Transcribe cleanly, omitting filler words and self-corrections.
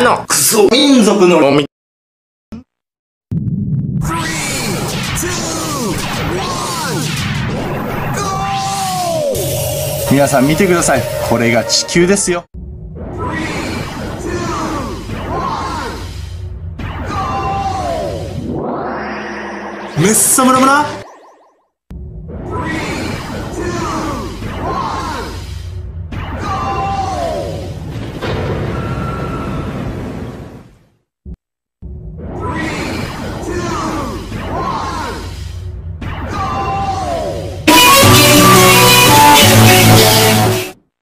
のクソ民族のみ。 皆さん見てください。これが地球ですよ。メッサムラムラ